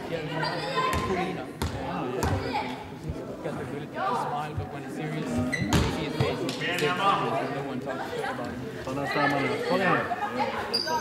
Polina. Got the ability to smile, but when he's serious, you see his face, no one talks shit about him. Så nästa man. Kom igen.